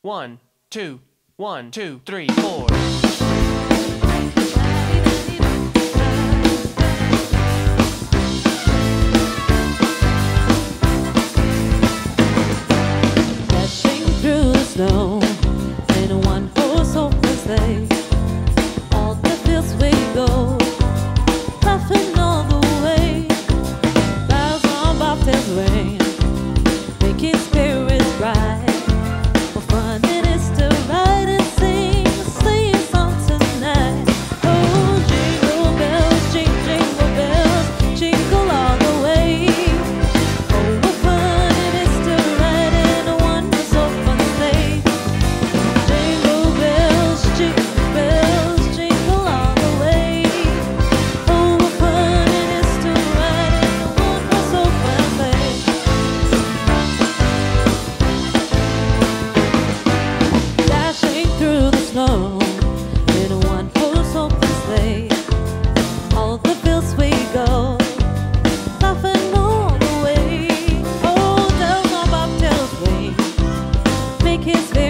1, 2, 1, 2, 3, 4. Dashing through the snow in a one-horse open sleigh. All the fields we go, laughing all the way. Bells on bobtails ring, making spirits bright. What fun it is to ride and sing a sleighing song tonight. Oh, jingle bells, jingle bells, jingle all the way. Oh, what fun it is to ride in a one-horse open sleigh. Jingle bells, jingle all the way. Oh, what fun it is to ride in a one-horse open sleigh. Dashing through the snow in a one-horse open sleigh. All the fields we go, laughing all the way. Oh, bells on bobtails ring, making